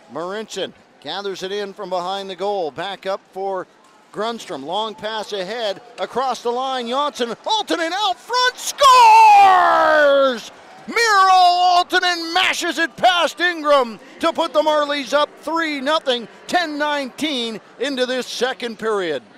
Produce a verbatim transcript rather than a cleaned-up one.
Marincin gathers it in from behind the goal. Back up for Grundstrom. Long pass ahead. Across the line. Jonsson. Aaltonen out front. Scores! Miro Aaltonen mashes it past Ingram to put the Marlies up three nothing, ten nineteen into this second period.